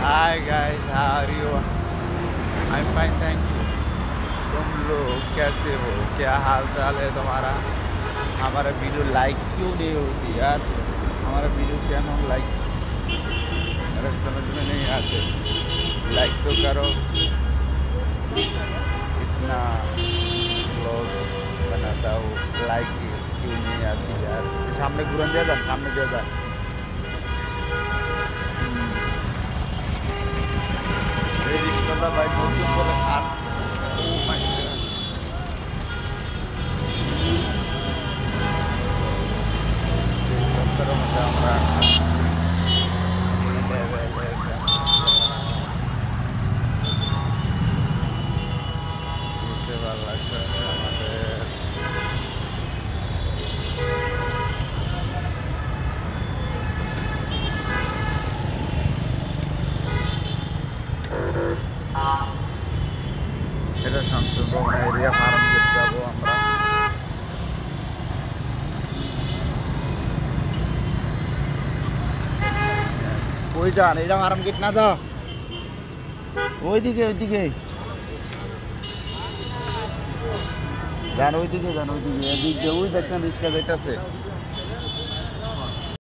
Hi guys, how are you? I am fine, thank you. तुम लोग कैसे हो? क्या हाल चाल है तुम्हारा? हमारा वीडियो लाइक क्यों नहीं होती यार? हमारा वीडियो क्या नाम लाइक मेरे समझ में नहीं आते। लाइक तो करो। इतना ब्लॉग बनाता हूँ, लाइक क्यों नहीं आती यार? सामने घुरन जाता, सामने जाता। এই রিক্সাটা ভাই নতুন করে আসছে। Oh my god! হেলিকপ্টারের মধ্যে আমরা লেভেলে ঘুরতে ভালো লাগছে আমাদের। এটা শামসুর এরিয়া ফার্ম গেট যাবো আমরা। কই যান? এটা ফার্ম গেট না, যা ওইদিকে ওইদিকে যান, ওইদিকে যান, ওইদিকে এদিক দিয়ে ওই দেখছেন রিক্সা যাইতেছে।